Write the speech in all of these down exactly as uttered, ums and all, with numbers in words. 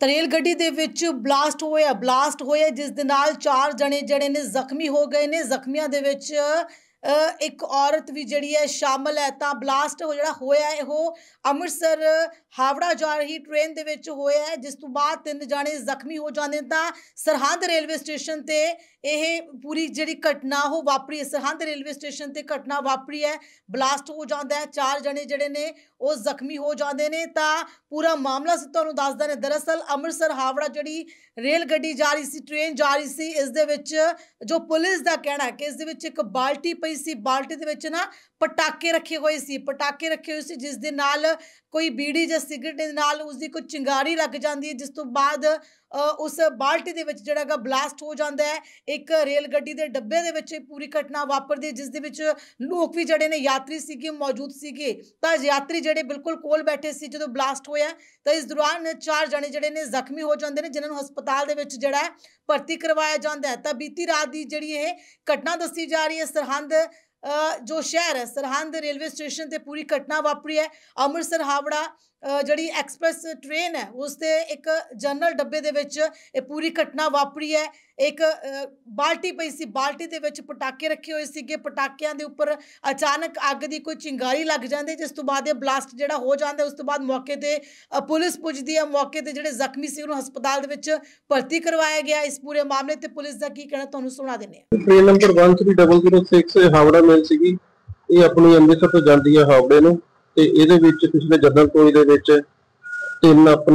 Rail ਗੱਡੀ ਦੇ ਵਿੱਚ ਬਲਾਸਟ ਹੋਇਆ ਬਲਾਸਟ ਹੋਇਆ ਜਿਸ ਦੇ ਨਾਲ ਚਾਰ ਜਣੇ ਜਿਹੜੇ ਨੇ ਜ਼ਖਮੀ ਹੋ ਗਏ ਨੇ। ਜ਼ਖਮੀਆਂ ਦੇ ਵਿੱਚ ਇੱਕ ਔਰਤ ਵੀ ਜਿਹੜੀ ਹੈ ਸ਼ਾਮਲ ਹੈ। ਤਾਂ ਬਲਾਸਟ ਹੋ ਜਿਹੜਾ ਹੋਇਆ ਇਹੋ ਅੰਮ੍ਰਿਤਸਰ ਹਾਵੜਾ ਜਾ ਰਹੀ ट्रेन ਦੇ ਵਿੱਚ ਹੋਇਆ ਹੈ, जिस तो बाद तीन जाने ਜ਼ਖਮੀ हो जाते हैं। ਤਾਂ ਸਰਹੰਦ रेलवे स्टेशन ਤੇ ਇਹ पूरी ਜਿਹੜੀ घटना ਉਹ ਵਾਪਰੀ ਹੈ। ਸਰਹੰਦ रेलवे स्टेशन ਤੇ घटना ਵਾਪਰੀ है, ਬਲਾਸਟ ਹੋ ਜਾਂਦਾ ਹੈ, ਚਾਰ ਜਣੇ ਜਿਹੜੇ ਨੇ ਉਹ ਜ਼ਖਮੀ ਹੋ ਜਾਂਦੇ ਨੇ। ਤਾਂ पूरा मामला से ਤੁਹਾਨੂੰ ਦੱਸਦਾ ਨੇ। दरअसल ਅੰਮ੍ਰਿਤਸਰ ਹਾਵੜਾ ਜਿਹੜੀ रेल ਗੱਡੀ जा रही सी, ट्रेन जा रही सी, ਇਸ ਦੇ ਵਿੱਚ ਜੋ ਪੁਲਿਸ ਦਾ ਕਹਿਣਾ ਹੈ ਕਿ ਇਸ ਦੇ ਵਿੱਚ ਇੱਕ ਬਾਲਟੀ ਪਈ सी, बाल्टी ਦੇ ਵਿੱਚ ਨਾ पटाके रखे हुए सी पटाके रखे हुए सी जिस दे नाल कोई बीड़ी या सिगरेट दे नाल उसकी कोई चिंगारी लग जाती है, जिस तो बाद उस बाल्टी दे विच जिहड़ा गा ब्लास्ट हो जाता है। एक रेल गड्डी दे डब्बे दे विच पूरी घटना वापरदी है, जिस दे विच लोग भी जिहड़े ने यात्री सीगे मौजूद सीगे। तां यात्री जिहड़े बिल्कुल कोल बैठे सी जदों ब्लास्ट होया, तां इस दौरान चार जने जिहड़े ने जख्मी हो जाते हैं, जिन्हां नूं हस्पताल दे विच जिहड़ा भर्ती करवाया जाता है। तां बीती रात की जिहड़ी इह घटना दसी जा रही है। सरहंद जो शहर है सरहंद रेलवे स्टेशन ते पूरी घटना वापरी है। अमृतसर हावड़ा जी एक्सप्रैस ट्रेन है उसके एक जनरल डब्बे दे विच ये पूरी घटना वापरी है। एक बाल्टी पई सी, बाल्टी दे विच पटाके रखे हुए सीगे, पटाकियां दे उपर अचानक अग दी कोई चिंगारी लग जाती, जिस तो बाद ब्लास्ट जिहड़ा हो जाता है। उस तो बाद मौके ते पुलिस पुजदी है, मौके ते जिहड़े जख्मी सी उन्होंने हस्पताल दे विच भर्ती करवाया गया। इस पूरे मामले ते पुलिस दा की कहना तुहानूं सुणा दिंदे हां। Train number one three double zero six Howrah mail सीगी, ये अपनी अमृतसर तो जाती है हावड़े नूं ते इहदे विच पिछले जनरल कोच दे विच तीन अपने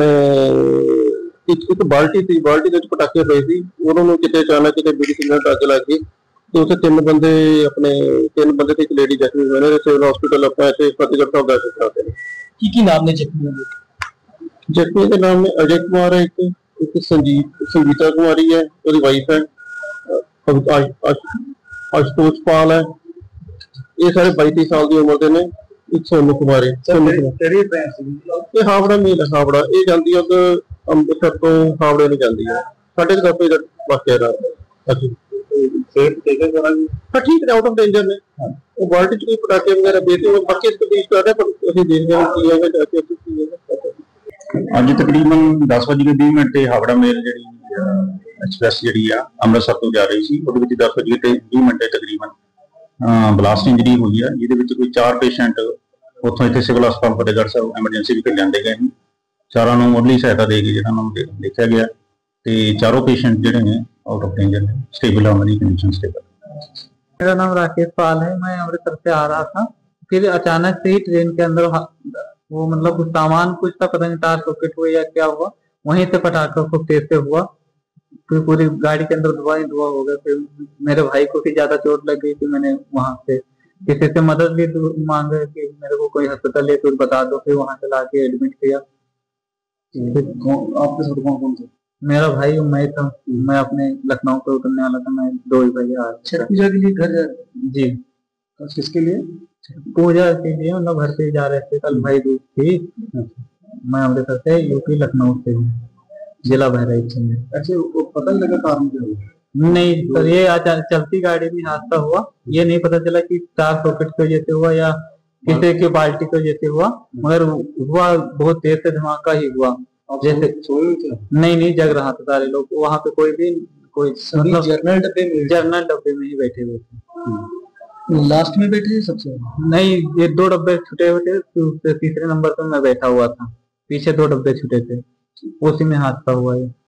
एक एक बाल्टी थी, बाल्टी दे विच पटाके पए सी, उन्होंने किते अचानक किते बीड़ी सिगरेट अग लग गई तो उत्थे तीन बंदे अपने तीन बंदे ते एक लेडी जख्मी हुए ने। सिविल हॉस्पिटल अपना इत्थे फतेहगढ़ साहब दाखिल कराते हैं। की की नाम ने जख्मी हुए? जख्मी के नाम में अजय कुमार है, एक एक संजीव संगीता कुमारी है, उसकी वाइफ है, आशुतोष पाल है, ये सारे बाईस साल की उम्र के ने। एक सोनू कुमारी हावड़ा मेल हावड़ा ये जाती है उधर अमृतसर तो हावड़े नहीं जाती है। साढ़े दस बजे वाकया हाँ ठीक है, आउट ऑफ डेंजर ने वो बाल्टी च कोई पटाके वगैरह देते हुए बाकी तफ्तीश कर रहे हैं, पर ਅਸੀਂ ਦੇਖਦੇ ਹਾਂ ਕੀ ਹੈਗਾ ਜਾके ਕੀ ਹੈਗਾ। ਅੱਜ ਤਕਰੀਬਨ दस ਵਜੇ ਵੀਹ ਮਿੰਟ ਤੇ ਹਾਵੜਾ ਮੇਲ ਜਿਹੜੀ ਐਕਸਪ੍ਰੈਸ ਜਿਹੜੀ ਆ ਅੰਮ੍ਰਿਤਸਰ ਤੋਂ ਜਾ ਰਹੀ ਸੀ, ਉਹਦੇ ਵਿੱਚ दस ਵਜੇ ਤੇ ਵੀਹ ਮਿੰਟ ਤਕਰੀਬਨ ਬਲਾਸਟ ਇੰਜਰੀ ਹੋਈ ਆ, ਜਿਹਦੇ ਵਿੱਚ ਕੋਈ ਚਾਰ ਪੇਸ਼ੈਂਟ ਉੱਥੋਂ ਇੱਥੇ ਸਿਵਲ ਹਸਪਤਾਲ ਫਤਿਹਗੜ੍ਹ ਸਾਹਿਬ ਐਮਰਜੈਂਸੀ ਵਿਖੇ ਲਿਆਂਦੇ ਗਏ ਨੇ। ਚਾਰਾਂ ਨੂੰ ਮੁੱਢਲੀ ਸਹਾਇਤਾ ਦੇ ਕੇ ਜਿਹਨਾਂ ਨੂੰ ਦੇਖਿਆ ਗਿਆ ਤੇ ਚਾरों पेशेंट ਜਿਹੜੇ ਨੇ आउट ऑफ डेंजर है, स्टेबल है, उनकी कंडीशन स्टेबल। मेरा नाम राकेश पाल है, मैं अमृतसर से आ रहा था, फिर अचानक से ही ट्रेन के अंदर वो मतलब कुछ सामान कुछ था, पता नहीं तार सॉकेट हुआ या क्या हुआ, वहीं से पटाखा खूब तेज से हुआ, फिर पूरी गाड़ी के अंदर धुआं ही धुआं हो गया। फिर मेरे भाई को भी ज्यादा चोट लग गई थी, मैंने वहां से किसी से मदद भी मांगा कि मेरे को कोई अस्पताल है तो बता दो, फिर वहां से लाके एडमिट किया। आपके साथ कौन कौन थे? मेरा भाई मैं था, मैं अपने लखनऊ से उतरने वाला था, मैं दो ही भाई आ छठ पूजा के लिए घर जा जी। किसके लिए? पूजा के लिए, मतलब घर से जा रहे थे, कल भाई दूज थी। मैं अमृतसर से यूपी लखनऊ से हूँ, जिला बहराइच में। अच्छा, वो पता नहीं लगा कारण क्या हुआ? नहीं सर, ये चलती गाड़ी में हादसा हुआ, ये नहीं पता चला कि तार सॉकेट की वजह से हुआ या किसी की बाल्टी की वजह से हुआ, मगर हुआ बहुत तेज से धमाका ही हुआ। जैसे नहीं नहीं जग रहा था, सारे लोग वहाँ पे कोई भी कोई मतलब जर्नल डब्बे में जर्नल डब्बे में ही बैठे हुए थे। लास्ट में बैठे सबसे? नहीं, ये दो डब्बे छुटे हुए थे, तीसरे नंबर पर मैं बैठा हुआ था, पीछे दो डब्बे छुटे थे, उसी में हादसा हुआ है।